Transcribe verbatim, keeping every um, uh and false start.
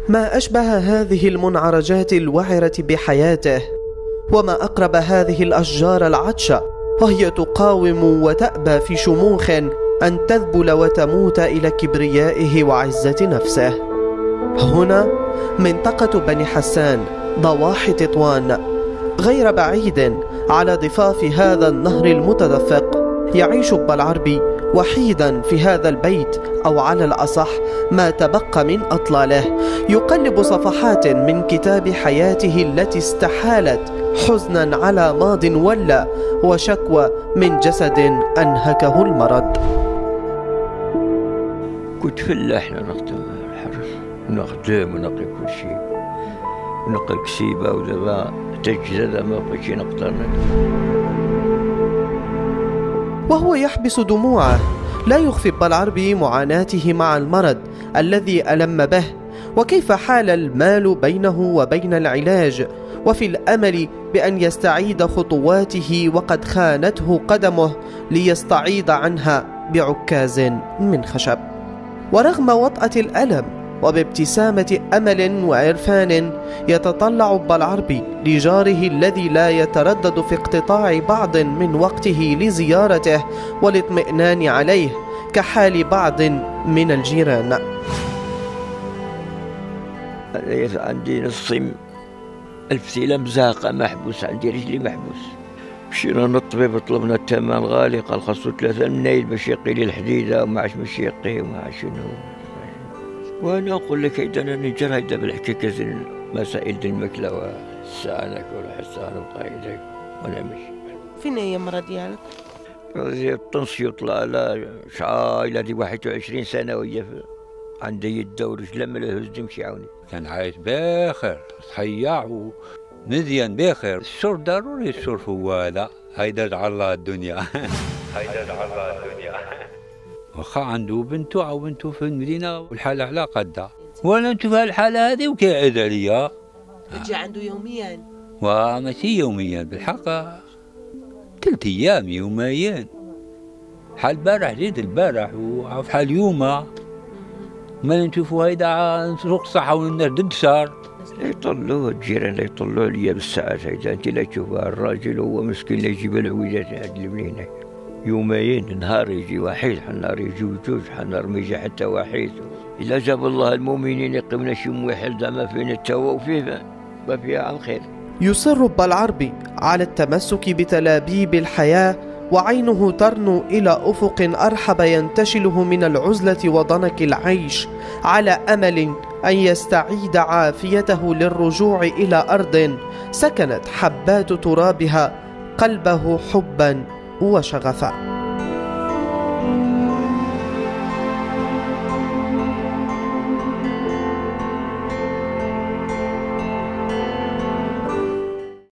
ما أشبه هذه المنعرجات الوعرة بحياته، وما أقرب هذه الأشجار العطشة وهي تقاوم وتأبى في شموخ أن تذبل وتموت إلى كبريائه وعزة نفسه. هنا منطقة بني حسان ضواحي تطوان، غير بعيد على ضفاف هذا النهر المتدفق، يعيش بالعربي وحيدا في هذا البيت، أو على الأصح ما تبقى من أطلاله، يقلب صفحات من كتاب حياته التي استحالت حزنا على ماض ولا وشكوى من جسد أنهكه المرض. كنت فلاح نخدم الحرث ونخدم ونقي كل شيء ونقي كسيبة، ودابا تجزد ما بقيتش نقدر. وهو يحبس دموعه، لا يخفي بالعربي معاناته مع المرض الذي ألم به، وكيف حال المال بينه وبين العلاج، وفي الأمل بأن يستعيد خطواته وقد خانته قدمه ليستعيض عنها بعكاز من خشب. ورغم وطأة الألم وبابتسامة أمل وعرفان، يتطلع بالعربي لجاره الذي لا يتردد في اقتطاع بعض من وقته لزيارته والاطمئنان عليه، كحال بعض من الجيران. عندي نصي الفتيلة مزاقة محبوس، عندي رجلي محبوس. مشينا للطبيب طلبنا الثمن غالي، قال خاصو ثلاثة منايل باش يقي لي الحديدة، وما عادش باش يقي وما عادش شنو. وانا نقول لك اذا انا نجر هيدا بالحكايه مسائل ديال الماكله والساعه ناكل حتى نبقى هيداك وانا ماشي. فين هي المرض ديالك؟ الطنسيون طلع على شعايله دي واحد وعشرين سنه وهي عندي يد ورجله ما لهز تمشي عاوني. كان عايش باخر صحيح ومزيان باخر. الشر ضروري الشر هو لا هيدا على الله الدنيا. هيدا على الله الدنيا. واخا عنده بنته او بنته في المدينه والحاله على قدها، وانا نشوف هالحاله هذه وكيعد عليا. تجي عنده يوميا؟ وماشي يوميا بالحق، ثلاث ايام يوميا. حال البارح جيت البارح وعرف حال يوما ما نشوفوا هيدا سوق الصحه والناس ضد شهر. يطلعوه الجيران لا يطلعوا عليا بالساعات هيدا، انت لا تشوفها الراجل هو مسكين لا يجيب العويجات هاد الملينا يومين، نهار يجي واحد، حنار يجي جوج، حنار ما يجي حتى واحد. إلا جاب الله المؤمنين يقيمنا شي واحد زعما فين التوا وفيه ما فيها على الخير. يصر بالعربي على التمسك بتلابيب الحياة، وعينه ترنو إلى أفق أرحب ينتشله من العزلة وضنك العيش، على أمل أن يستعيد عافيته للرجوع إلى أرض سكنت حبات ترابها قلبه حبا وشغفا.